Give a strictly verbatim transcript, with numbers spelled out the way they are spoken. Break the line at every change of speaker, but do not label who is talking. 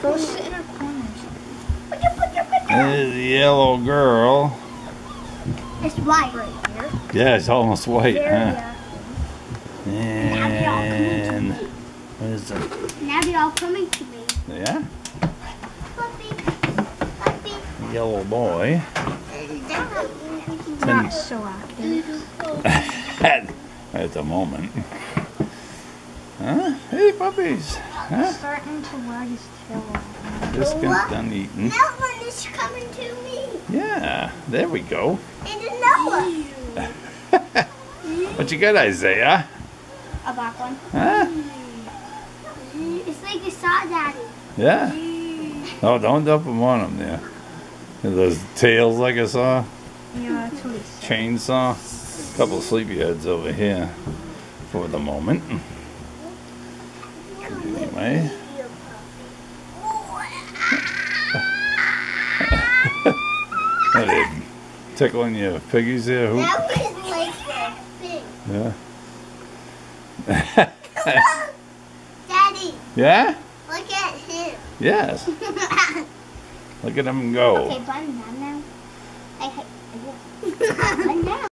Go sit in our corners.
There's the yellow girl.
It's white right here.
Yeah, it's almost white,
Very
huh? And what is it?
Now they're all coming to me.
Yeah?
Puppy. Puppy.
Yellow boy.
Not so active.
At the moment. Huh? Hey, puppies. Huh?
Starting to wag his tail off.
Just got done eating.
That one is coming to me.
Yeah, there we go.
And another.
What you got, Isaiah?
A black one.
Huh?
It's like you saw Daddy.
Yeah. Oh, don't dump them on them there. Those tails like I saw.
Yeah, that's what he said.
Chainsaw. A couple of sleepyheads over here for the moment. Anyway. What are you tickling your piggies there? Who?
That was like the thing.
Yeah.
Daddy,
Yeah?
look at him.
Yes. Look at him go.
Okay, button down now. I, I, I, button down.